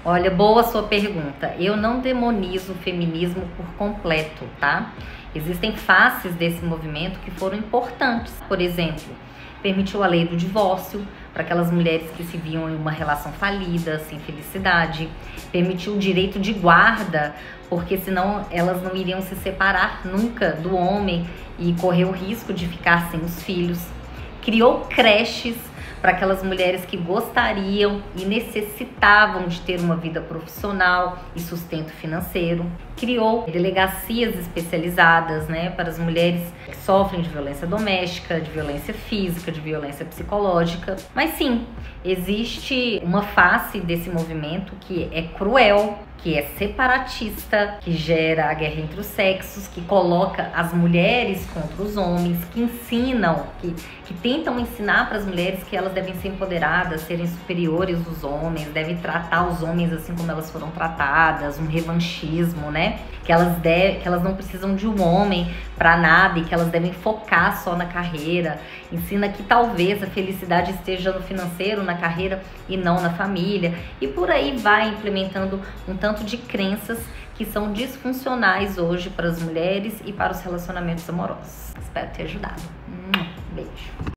Olha, boa sua pergunta. Eu não demonizo o feminismo por completo, tá? Existem faces desse movimento que foram importantes. Por exemplo, permitiu a lei do divórcio para aquelas mulheres que se viam em uma relação falida, sem felicidade. Permitiu o direito de guarda, porque senão elas não iriam se separar nunca do homem e correr o risco de ficar sem os filhos. Criou creches para aquelas mulheres que gostariam e necessitavam de ter uma vida profissional e sustento financeiro. Criou delegacias especializadas, né, para as mulheres que sofrem de violência doméstica, de violência física, de violência psicológica. Mas sim, existe uma face desse movimento que é cruel, que é separatista, que gera a guerra entre os sexos, que coloca as mulheres contra os homens, que ensinam, que tentam ensinar para as mulheres que elas devem ser empoderadas, serem superiores aos homens, devem tratar os homens assim como elas foram tratadas, um revanchismo, né? Que elas não precisam de um homem para nada e que elas devem focar só na carreira. Ensina que talvez a felicidade esteja no financeiro, na carreira e não na família. E por aí vai implementando um tanto de crenças que são disfuncionais hoje para as mulheres e para os relacionamentos amorosos. Espero ter ajudado. Beijo.